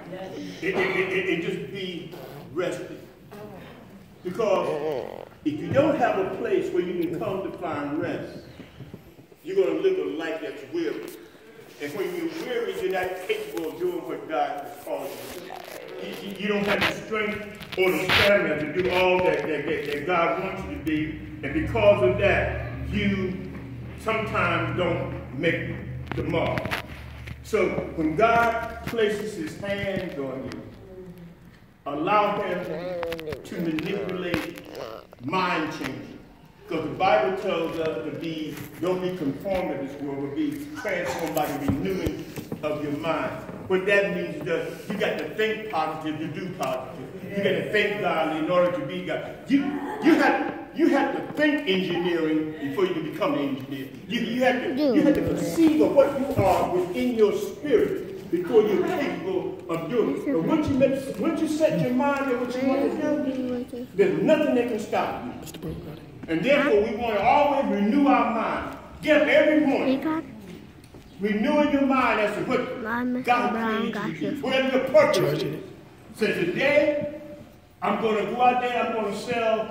It just be rested. Because if you don't have a place where you can come to find rest, you're going to live a life that's weary. And when you're weary, you're not capable of doing what God has called you. You don't have the strength or the stamina to do all that God wants you to do. And because of that, you sometimes don't make the mark. So when God places his hands on you, allow him to manipulate mind changing. Because the Bible tells us to don't be conformed to this world, but be transformed by the renewing of your mind. What that means is that you got to think positive to do positive. You got to think godly in order to be God. You have to think engineering before you can become an engineer. You have to conceive of what you are within your spirit before you're capable of doing it. But once you set your mind on what you want to do, there's nothing that can stop you. And therefore, we want to always renew our mind. Get up every morning. Renewing your mind as to what God created you to do. Whatever your purpose is. So today, I'm going to go out there, I'm going to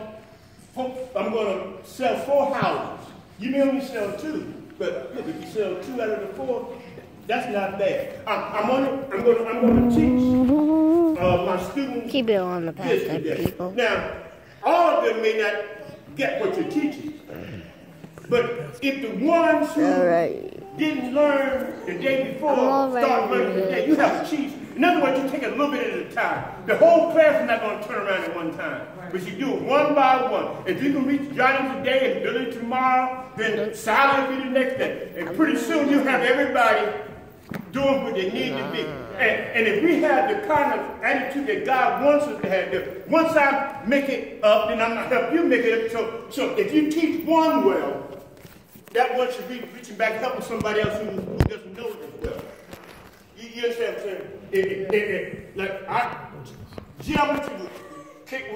sell 4 houses. You may only sell 2, but look, if you sell 2 out of the 4, that's not bad. I'm going to teach my students. Keep it on the path, people. Now, all of them may not get what you're teaching, but if the ones who didn't learn the day before start learning today, you have to teach. In other words, you take a little bit at a time. The whole class is not going to turn around at one time. But you do it one by one. If you can reach Johnny today and Billy tomorrow, then Sally will be the next day. And pretty soon you'll have everybody doing what they need to be. And if we have the kind of attitude that God wants us to have, once I make it up, then I'm going to help you make it up. So if you teach one well, that one should be reaching back helping somebody else who doesn't know it as well. You understand what I'm saying? Geometry would kick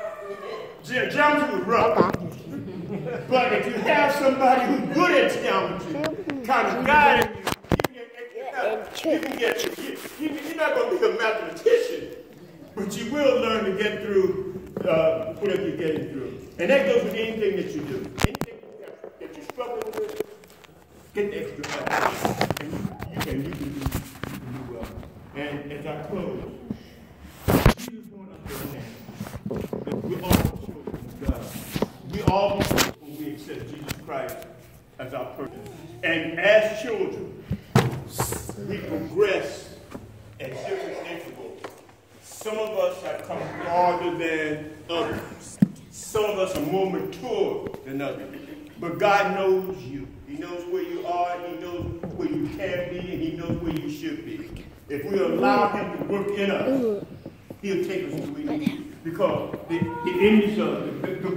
geometry would rough. But if you have somebody who's good at geometry, kind of guiding you can get you're not going to be a mathematician, but you will learn to get through whatever you're getting through. And that goes with anything that you do. Anything that you're struggling with, get the extra help. And you can do well. And as I close, Jesus wants us to understand that we're all children of God. We all believe when we accept Jesus Christ as our person. And as children, we progress at different intervals. Some of us have come farther than others. Some of us are more mature than others. But God knows you. He knows where you are, he knows where you can be, and he knows where you should be. If we allow him to work in us, he'll take us to where we need. Because the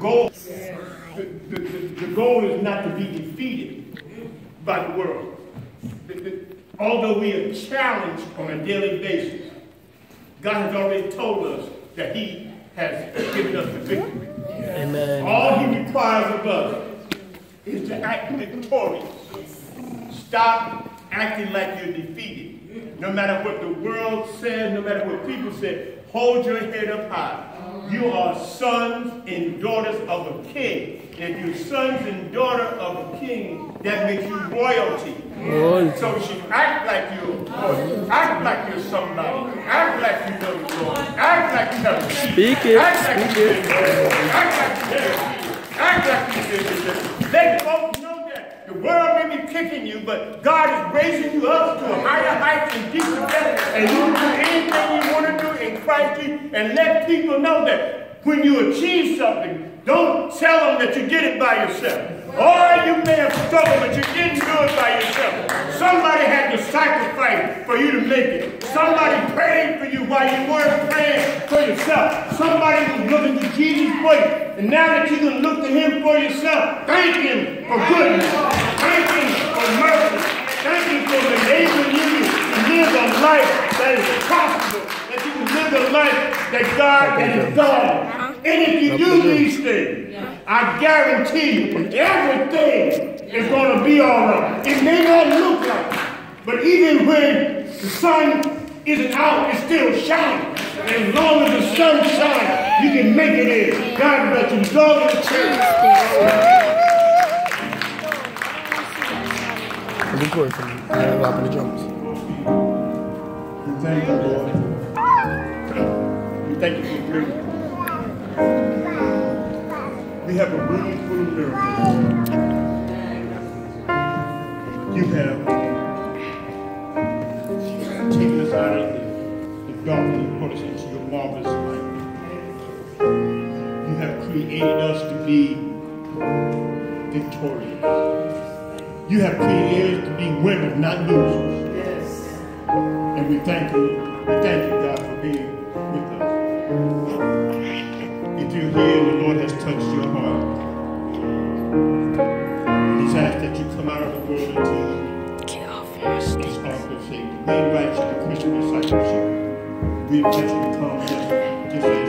goal is not to be defeated by the world. Although we are challenged on a daily basis, God has already told us that he has given us the victory. Amen. All he requires of us is to act victorious. Stop acting like you're defeated. No matter what the world says, no matter what people say, hold your head up high. You are sons and daughters of a king. And if you're sons and daughters of a king, that makes you royalty. So you should act like you're royal. Act like you're somebody. Act like you know the Lord. Act like you have a seat. Speak it. Act like you did. Act like you did. Act like you did. Let folks know that the world may be kicking you, but God is raising you up to a higher height and deeper depth, and you can do anything you want to do in Christ Jesus, and let people know that when you achieve something, don't tell them that you did it by yourself. Or you may have struggled, but you didn't do it by yourself. Somebody had to sacrifice for you to make it. Somebody prayed for you while you weren't praying for yourself. Somebody was looking to Jesus for you. And now that you can look to him for yourself, thank him for goodness. Thank him for mercy. Thank him for enabling you to live a life that is possible. That you can live a life that God has done. And if you do these things, I guarantee you, everything is going to be all right. It may not look like it, but even when the sun isn't out, it's still shining. And as long as the sun shines, you can make it in. God bless you. Go to the church. Record for me. I have up in the drums. We thank you, Lord. We thank you for miracles. We have a room full of miracles. You have taken us out of the darkness and brought us into your marvelous light. You have created us to be victorious. You have created us to be winners, not losers. Yes. And we thank you. We thank you, God, for being with us. If you're here and the Lord has touched your heart, He's asked that you come out of the world into get off your stage. We invite you to Christian discipleship. We invite you to come just as